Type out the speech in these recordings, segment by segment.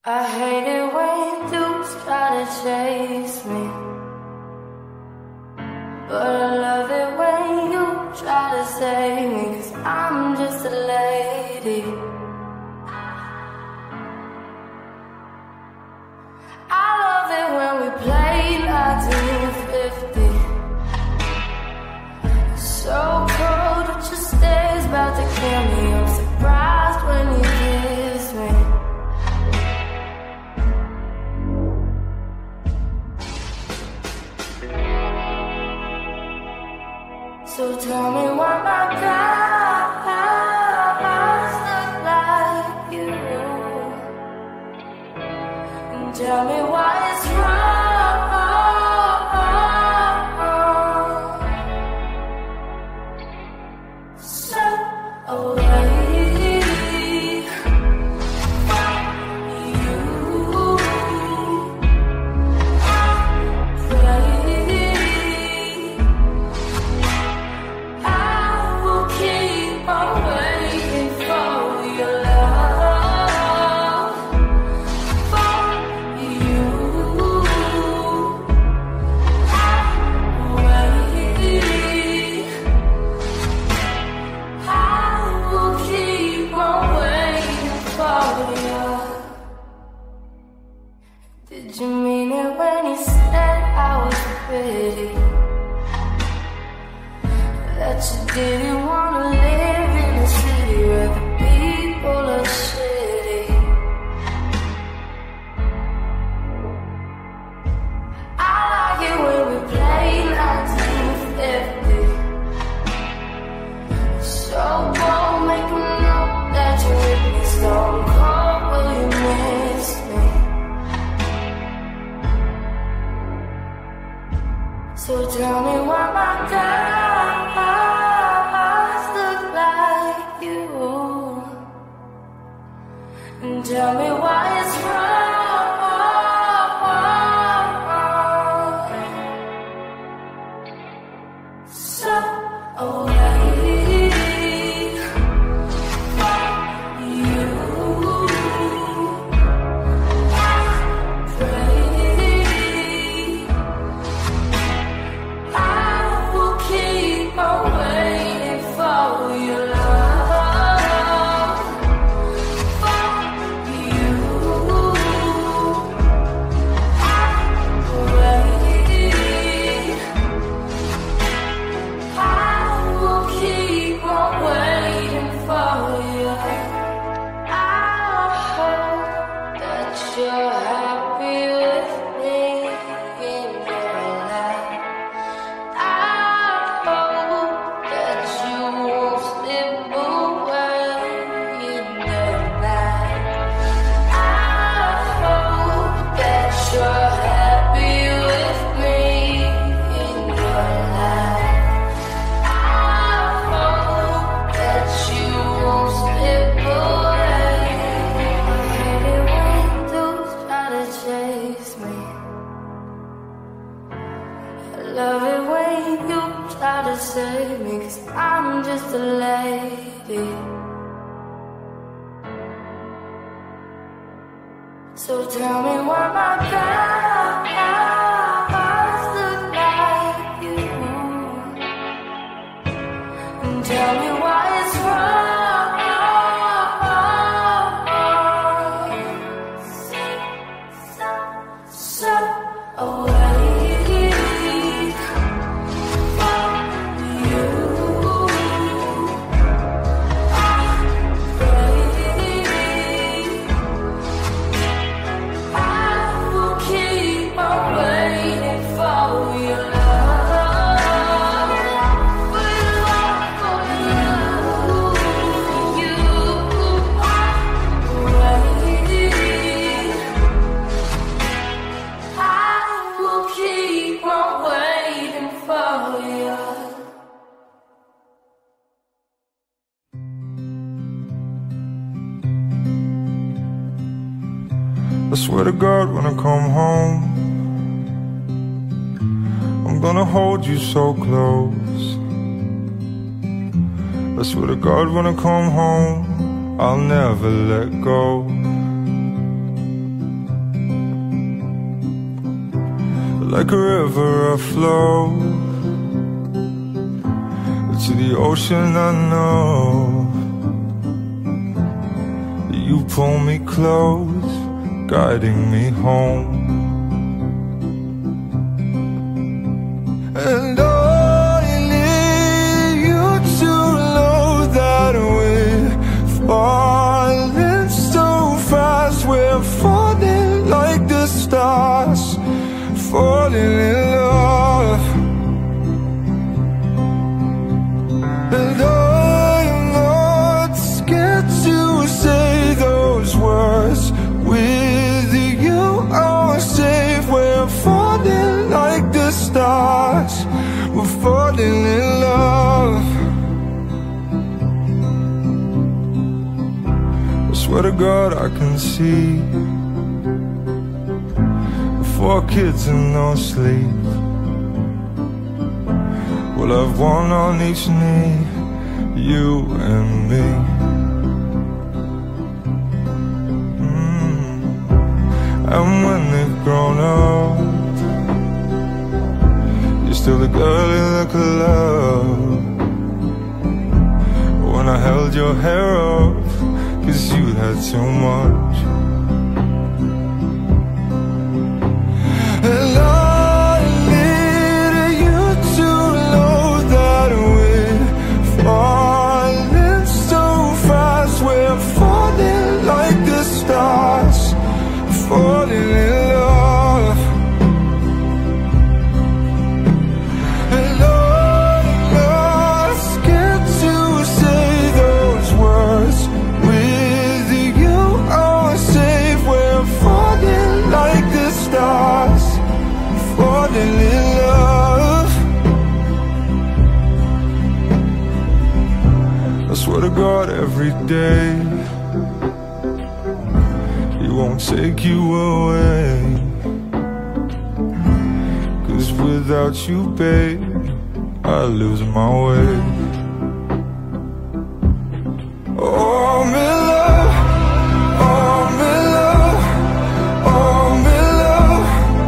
I hate it when you try to chase me, but I love it when you try to save me, 'cause I'm just a lady. I love it when we play 1950. So cold that your stare's about to kill me. I'm surprised when you kiss me. So tell me why my guys look like you, and tell me why it's wrong. So away from you, I pray I will keep on waiting for your love, for you. I will keep on waiting for you. Did you mean it when you said I was pretty? That you didn't want to live in a city where the people are shitty? I like it when we play 1950. So bold, make 'em know that you're with me. Stone cold, will you miss me? So tell me why my guys look like you, and tell me why it's wrong. So away from you, I pray I will keep on waiting for your love, for you. I pray I will keep on waiting for you. I hope that you're happy with me in your life. I hope that you won't slip away in the night. I hope that you're happy with me in your life. I hope that you won't slip away. I hate it when dudes try to chase me. I love it when you try to save me, 'cause I'm just a lady. So tell me why my guys look like you, and tell me why it's wrong. So away from you, I pray I will keep on waiting for your love, for you, for you. I pray I will keep on waiting for you. I swear to God, when I come home, I'm gonna hold you so close. I swear to God, when I come home, I'll never let go. like a river I flow to the ocean. I know you pull me close, guiding me home. And I need you to know that we're falling so fast. We're falling like the stars, falling in love. And I'm not scared to say those words. With you I'm safe. We're falling like the stars, we're falling in love. I swear to God I can see 4 kids and no sleep. We'll have one on each knee, you and me. And when they've grown up, you're still the girl in the club. When I held your hair up, 'cause you had too much. And I need you to know that we're falling so fast. We're falling like the stars, falling in love. And I'm not scared to say those words. With you I'm safe. We're falling like the stars, falling in love. I swear to God every day He won't take you away. 'Cause without you, babe, I lose my way. Oh, I'm in love, oh, I'm in love, oh, I'm in love,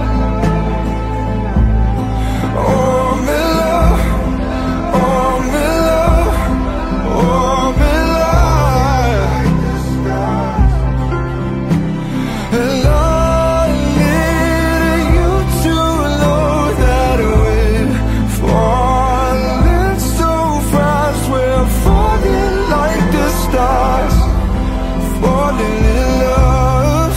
oh, I'm in love, oh, I'm in love, oh, I'm in love. And I need you to know that we're falling so fast. We're falling like the stars, falling in love.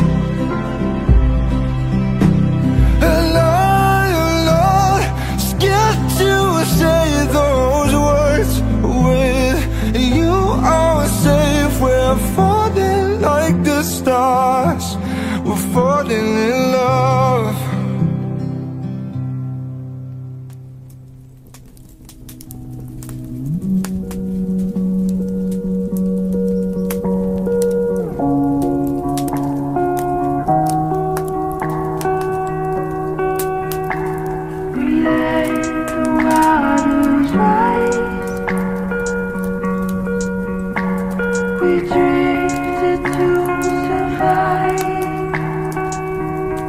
And I'm not scared to say those words. With you I'm safe. We're falling like the stars, we're falling in love. We drifted to survive.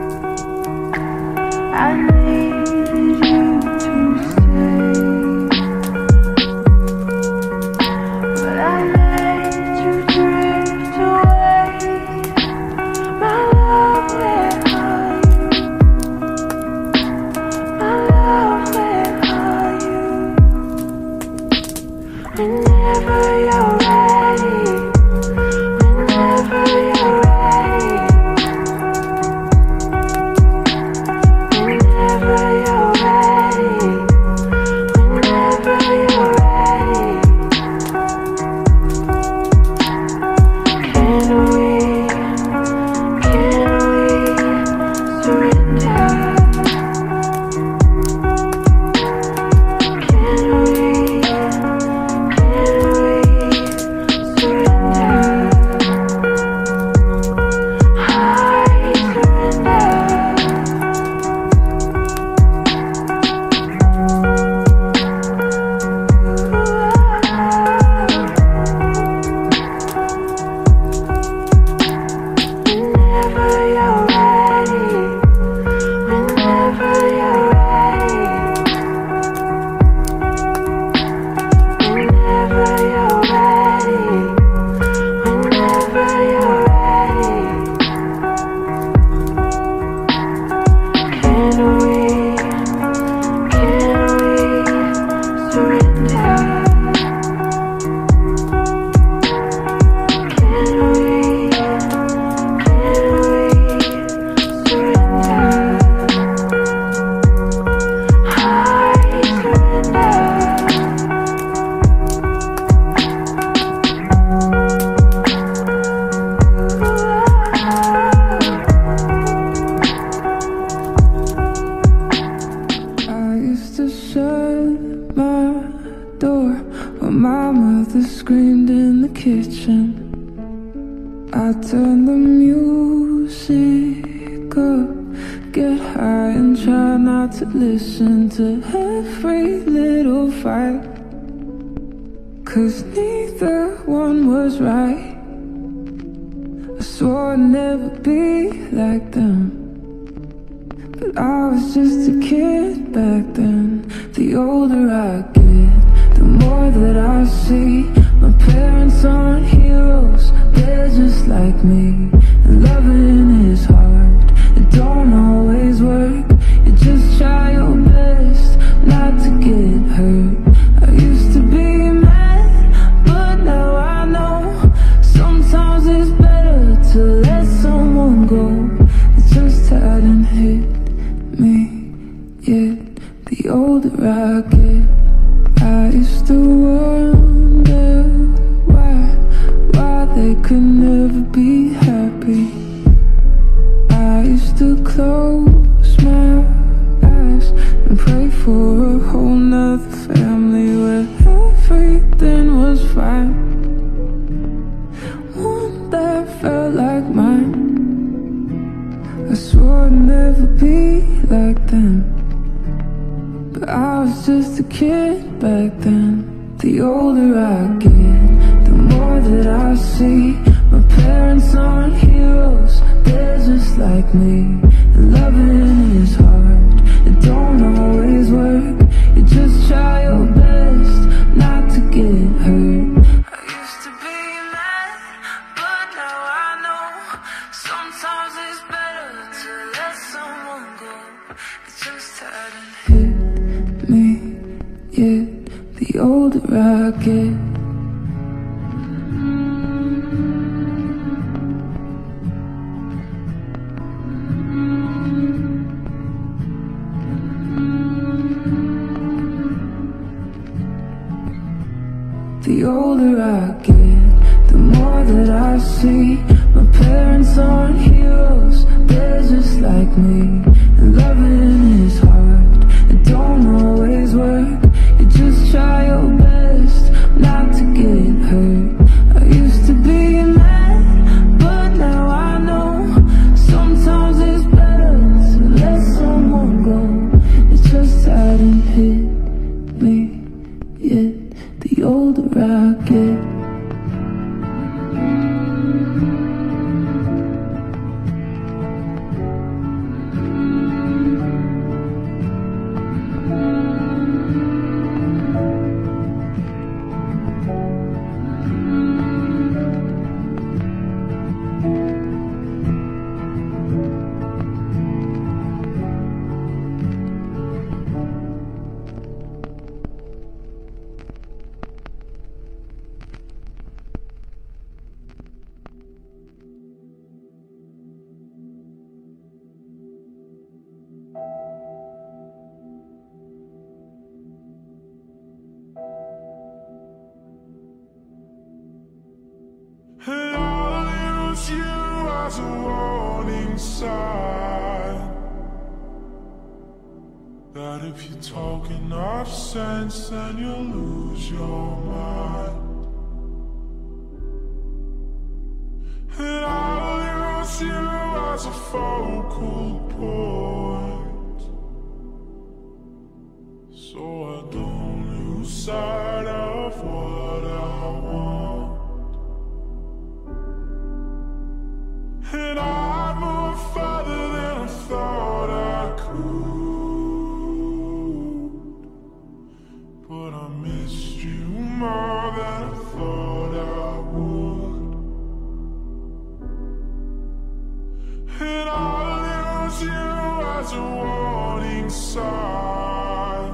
not to listen to every little fight, 'cause neither one was right. I swore I'd never be like them, but I was just a kid back then. The older I get, the more that I see my parents aren't heroes, they're just like me. And loving is hard, it don't always work. You just try your best not to get hurt. I used to be mad, but now I know sometimes it's better to let someone go. It just hadn't hit me yet. The older I get, I used to wonder why they could never be happy. I used to close my eyes and pray for a whole nother family where everything was fine, one that felt like mine. I swore I'd never be like them, but I was just a kid back then. The older I get, the more that I see my parents aren't heroes, they're just like me. And loving is hard, it don't always work. You just try your best not to get hurt. I used to be mad, but now I know sometimes it's better to let someone go. It just hadn't hit me yet. The older I get, the older I get, the more that I see my parents aren't heroes, they're just like me. And loving is hard, it don't always work. You just try your best not to get hurt. I used to be mad, but now I know sometimes it's better to let someone go. It just hadn't hit me yet. The older I get, and I'll use you as a warning sign that if you talk enough sense, then you'll lose your mind. And I'll use you as a focal point, so I don't lose sight of what I want. And I moved farther than I thought I could, but I missed you more than I thought I would. And I'll use you as a warning sign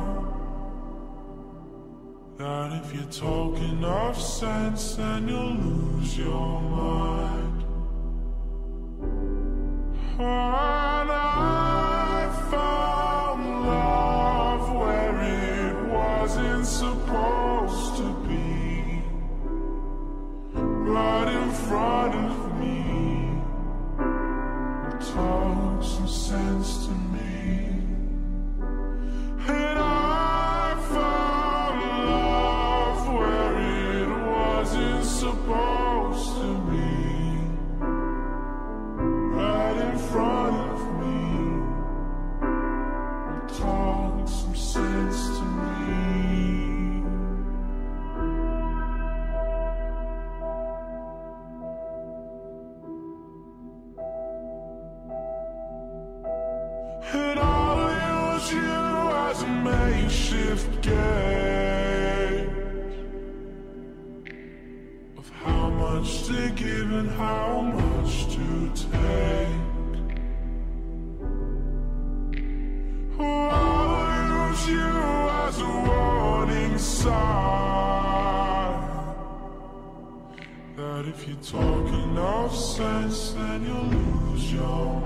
that if you talk enough sense, then you'll lose your mind. And I found love where it wasn't supposed to be, right in front of me. Talk some sense to me. And I found love where it wasn't supposed to be, right in front of me. makeshift gauge of how much to give and how much to take. Oh, I'll use you as a warning sign that if you talk enough sense, then you'll lose your mind.